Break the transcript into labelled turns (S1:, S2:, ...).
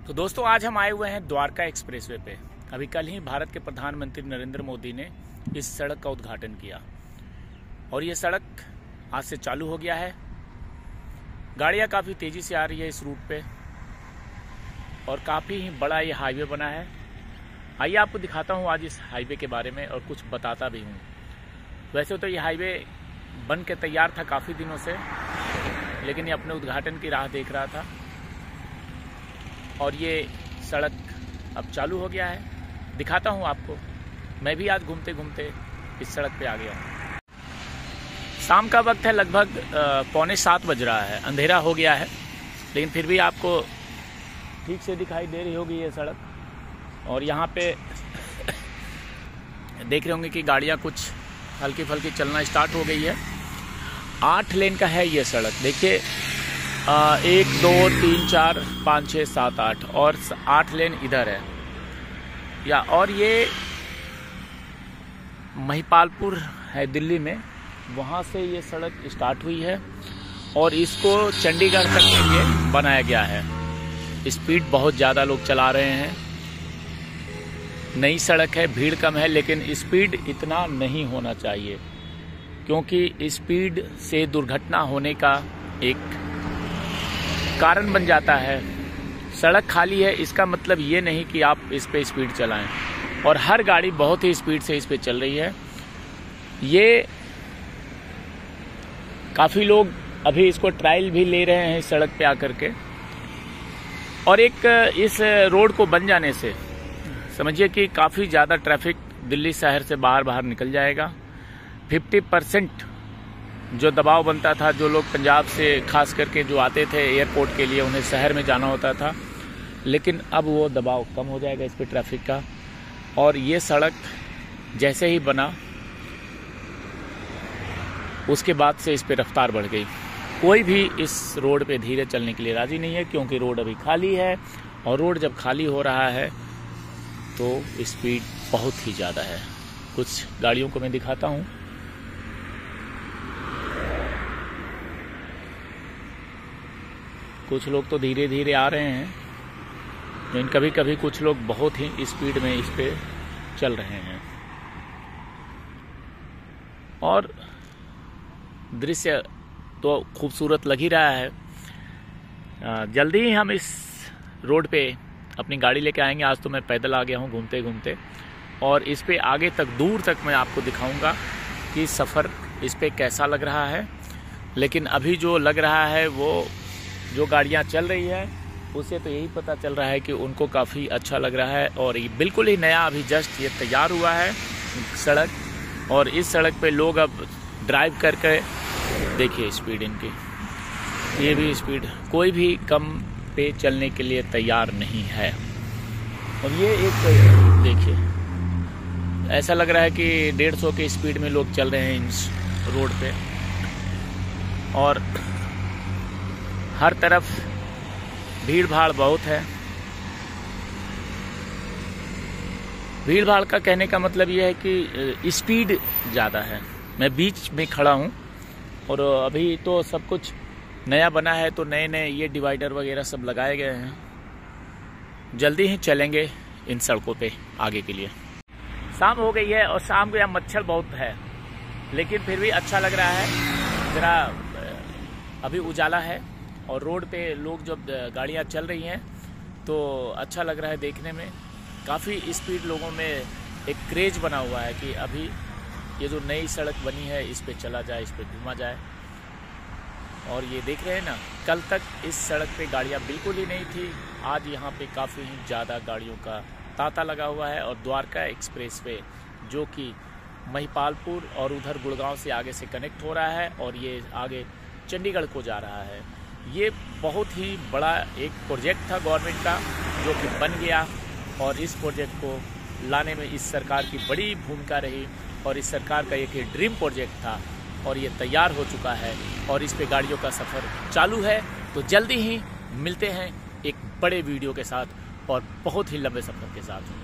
S1: तो दोस्तों आज हम आए हुए हैं द्वारका एक्सप्रेसवे पे। अभी कल ही भारत के प्रधानमंत्री नरेंद्र मोदी ने इस सड़क का उद्घाटन किया और ये सड़क आज से चालू हो गया है। गाड़ियां काफ़ी तेज़ी से आ रही है इस रूट पे और काफ़ी ही बड़ा ये हाईवे बना है। आइए आपको दिखाता हूँ आज इस हाईवे के बारे में और कुछ बताता भी हूँ। वैसे तो ये हाईवे बन के तैयार था काफ़ी दिनों से, लेकिन ये अपने उद्घाटन की राह देख रहा था और ये सड़क अब चालू हो गया है। दिखाता हूँ आपको। मैं भी आज घूमते घूमते इस सड़क पे आ गया हूँ। शाम का वक्त है, लगभग 6:45 बज रहा है। अंधेरा हो गया है, लेकिन फिर भी आपको ठीक से दिखाई दे रही होगी ये सड़क। और यहाँ पे देख रहे होंगे कि गाड़ियाँ कुछ हल्की फुल्की चलना स्टार्ट हो गई है। 8 लेन का है ये सड़क। देखिए 1 2 3 4 5 6 7 8 और 8 लेन इधर है और ये महिपालपुर है दिल्ली में, वहाँ से ये सड़क स्टार्ट हुई है और इसको चंडीगढ़ तक के लिए बनाया गया है। स्पीड बहुत ज़्यादा लोग चला रहे हैं। नई सड़क है, भीड़ कम है, लेकिन स्पीड इतना नहीं होना चाहिए क्योंकि स्पीड से दुर्घटना होने का एक कारण बन जाता है। सड़क खाली है इसका मतलब ये नहीं कि आप इस पे स्पीड चलाएं, और हर गाड़ी बहुत ही स्पीड से इस पे चल रही है। ये काफ़ी लोग अभी इसको ट्रायल भी ले रहे हैं इस सड़क पे आकर के। और एक इस रोड को बन जाने से समझिए कि काफ़ी ज़्यादा ट्रैफिक दिल्ली शहर से बाहर निकल जाएगा। 50% जो दबाव बनता था, जो लोग पंजाब से खास करके जो आते थे एयरपोर्ट के लिए, उन्हें शहर में जाना होता था, लेकिन अब वो दबाव कम हो जाएगा इस पे ट्रैफिक का। और ये सड़क जैसे ही बना उसके बाद से इस पे रफ्तार बढ़ गई। कोई भी इस रोड पे धीरे चलने के लिए राजी नहीं है क्योंकि रोड अभी खाली है, और रोड जब खाली हो रहा है तो स्पीड बहुत ही ज़्यादा है। कुछ गाड़ियों को मैं दिखाता हूँ। कुछ लोग तो धीरे धीरे आ रहे हैं, लेकिन कभी कभी कुछ लोग बहुत ही स्पीड में इस पे चल रहे हैं। और दृश्य तो खूबसूरत लग ही रहा है। जल्दी ही हम इस रोड पे अपनी गाड़ी लेके आएंगे। आज तो मैं पैदल आ गया हूँ घूमते घूमते, और इस पे आगे तक दूर तक मैं आपको दिखाऊंगा कि सफ़र इस पे कैसा लग रहा है। लेकिन अभी जो लग रहा है वो जो गाड़ियाँ चल रही है उसे तो यही पता चल रहा है कि उनको काफ़ी अच्छा लग रहा है। और ये बिल्कुल ही नया अभी जस्ट ये तैयार हुआ है सड़क, और इस सड़क पे लोग अब ड्राइव करके देखिए स्पीड इनकी, ये भी स्पीड कोई भी कम पे चलने के लिए तैयार नहीं है। और ये एक देखिए ऐसा लग रहा है कि 150 की स्पीड में लोग चल रहे हैं इस रोड पे, और हर तरफ भीड़ भाड़ बहुत है। भीड़ भाड़ का कहने का मतलब यह है कि स्पीड ज़्यादा है। मैं बीच में खड़ा हूँ और अभी तो सब कुछ नया बना है, तो नए नए ये डिवाइडर वगैरह सब लगाए गए हैं। जल्दी ही चलेंगे इन सड़कों पे आगे के लिए। शाम हो गई है और शाम को यहाँ मच्छर बहुत है, लेकिन फिर भी अच्छा लग रहा है। ज़रा अभी उजाला है और रोड पे लोग जब गाड़ियाँ चल रही हैं तो अच्छा लग रहा है देखने में। काफ़ी स्पीड लोगों में एक क्रेज बना हुआ है कि अभी ये जो नई सड़क बनी है इस पे चला जाए, इस पे घूमा जाए। और ये देख रहे हैं ना, कल तक इस सड़क पे गाड़ियाँ बिल्कुल ही नहीं थी। आज यहाँ पे काफ़ी ही ज़्यादा गाड़ियों का तांता लगा हुआ है। और द्वारका एक्सप्रेसवे जो कि महिपालपुर और उधर गुड़गांव से आगे से कनेक्ट हो रहा है और ये आगे चंडीगढ़ को जा रहा है। ये बहुत ही बड़ा एक प्रोजेक्ट था गवर्नमेंट का जो कि बन गया, और इस प्रोजेक्ट को लाने में इस सरकार की बड़ी भूमिका रही। और इस सरकार का एक ड्रीम प्रोजेक्ट था और ये तैयार हो चुका है और इस पे गाड़ियों का सफ़र चालू है। तो जल्दी ही मिलते हैं एक बड़े वीडियो के साथ और बहुत ही लंबे सफ़र के साथ।